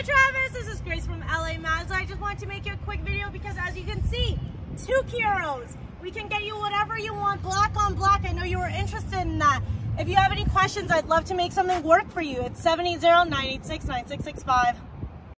Travis, this is Grace from LA Mazda. I just wanted to make you a quick video because as you can see, 2 Kiaros. We can get you whatever you want, black on black. I know you were interested in that. If you have any questions, I'd love to make something work for you. It's 780-986-9665.